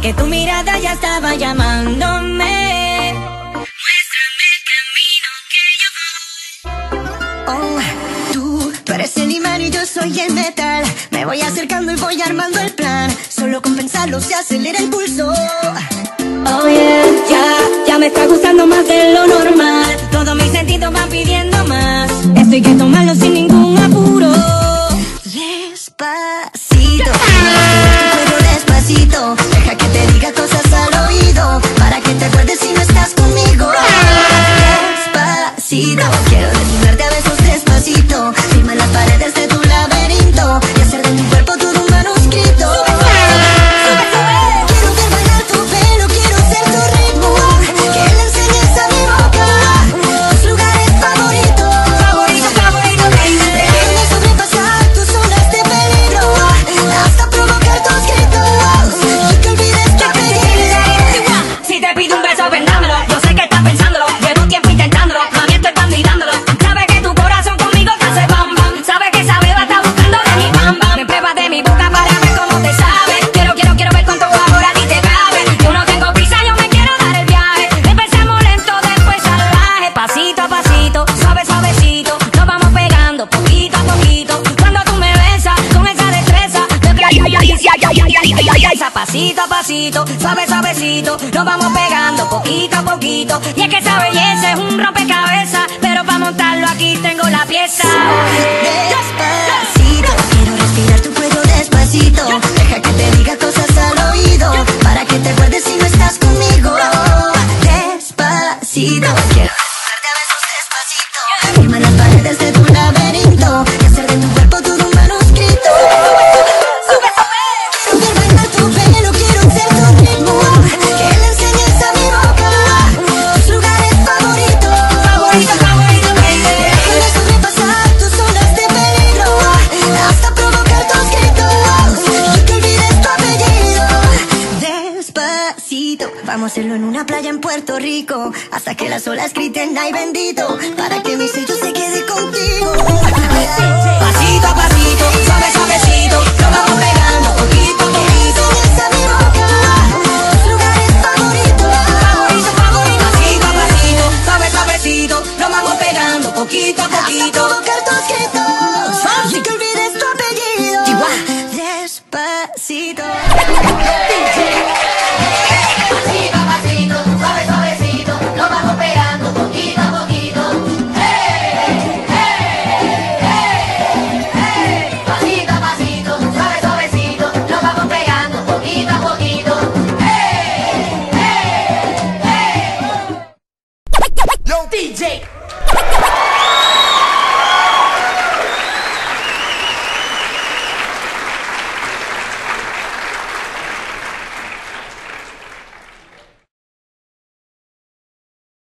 que tu mirada ya estaba llamándome. Oh, tú eres el imán y yo soy el metal. Me voy acercando y voy armando el plan. Solo con pensarlo se acelera el pulso. Oh yeah, ya me está gustando más de lo normal. Todos mis sentidos van pidiendo más. Esto hay que tomarlo sin ningún apuro. Despacito, pero despacito. Deja que te diga cosas al oído, para que te acuerdes si no estás conmigo. Despacito, quiero desnudarte a besos despacito. Firma las paredes de tu laberinto y hacer de mi cuerpo todo un manuscrito. Quiero ver bailar tu pelo, quiero ser tu ritmo. Que le enseñes a mi boca tus lugares favoritos. Déjame sobrepasar tus zonas de peligro hasta provocar tus gritos y que olvides tu apellido. Si te pido un beso, ven dámelo. Yo sé que estás pensándolo, llevo tiempo intentándolo. Mami, estoy candidándolo. Sabes que tu corazón conmigo te hace bam bam. Sabes que esa beba está buscando de mi bam bam. Me pruebas de mi boca para ver cómo te sabe. Quiero ver cuánto amor a ti te cabe. Yo no tengo prisa, yo me quiero dar el viaje. Empecemos lento, después salvaje. Pasito a pasito, suavecito. Nos vamos pegando poquito a poquito. Cuando tú me besas con esa destreza, yo pasito a pasito, suavecito, nos vamos pegando poquito a poquito. Y es que esa belleza es un rompecabezas, pero para montarlo aquí tengo la pieza. Despacito, quiero respirar tu cuello despacito. Deja que te diga cosas al oído, para que te acuerdes si no estás conmigo. Despacito, quiero desnudarte a besos despacito. Firma las paredes de tu laberinto y hacer de tu cuerpo todo un manuscrito. Quiero ver bailar tu pelo, quiero ser tu ritmo. Que le enseñes a mi boca tus lugares favoritos. Déjame sobrepasar tus zonas de peligro hasta provocar tus gritos y que olvides tu apellido. Despacito, vamos a hacerlo en una playa en Puerto Rico, hasta que las olas griten ay bendito, para que mi sello se quede contigo. Pasito a pasito, suavecito, nos vamos pegando poquito a poquito. Enseñes a mi boca tus lugares favoritos. Pasito a pasito, suavecito, nos vamos pegando poquito a Hasta poquito. provocar tus gritos y que olvides tu apellido. Despacito. Pasito a pasito, suavecito, nos vamos pegando poquito a poquito. Pasito a pasito, suavecito, nos vamos pegando poquito a poquito. Yo, DJ.